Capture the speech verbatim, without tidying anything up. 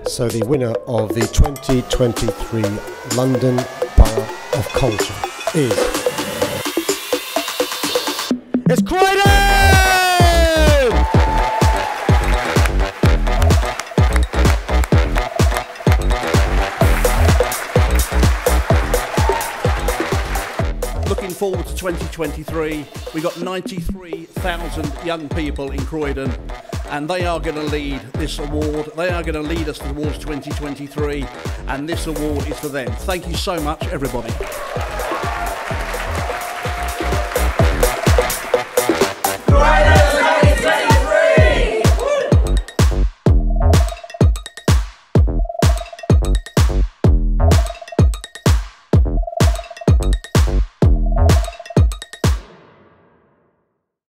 So the winner of the twenty twenty-three London Borough of Culture is... It's Croydon! Looking forward to twenty twenty-three, we got ninety-three thousand young people in Croydon, and they are going to lead this award. They are going to lead us towards twenty twenty-three, and this award is for them. Thank you so much, everybody.